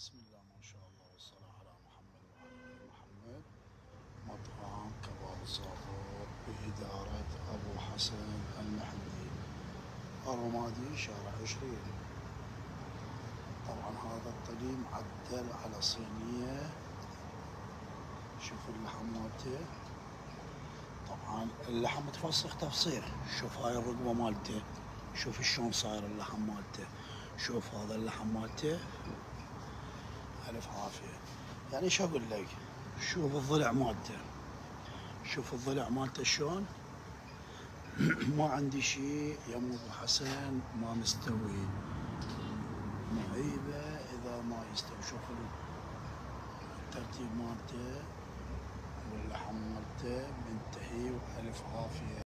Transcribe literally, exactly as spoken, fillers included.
بسم الله ما شاء الله والصلاة على محمد وعلى آل محمد. مطعم كباب صابور بإدارة أبو حسن المحمدي، الرمادي شارع عشرين. طبعا هذا الطلي معدل على صينية. شوف اللحم مالته، طبعا اللحم متفسخ تفسير. شوف هاي الرقبة مالته، شوف شلون صاير اللحم مالته. شوف هذا اللحم مالته ألف عافية. يعني شو أقول لك، شوف الضلع مالته، شوف الضلع مالته شلون. ما عندي شي يم أبو حسن ما مستوي، معيبة إذا ما يستوي. شوف الترتيب مالته واللحم مالته منتهي وألف عافية.